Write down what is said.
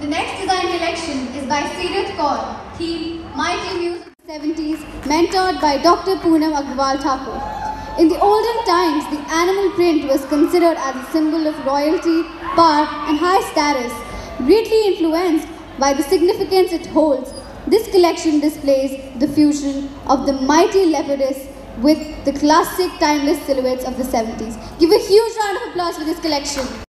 The next design collection is by Seerat Kaur, theme Mighty Muse of the 70s, mentored by Dr. Poonam Agrawal Thakur. In the olden times, the animal print was considered as a symbol of royalty, power and high status. Greatly influenced by the significance it holds, this collection displays the fusion of the mighty leopardess with the classic timeless silhouettes of the 70s. Give a huge round of applause for this collection.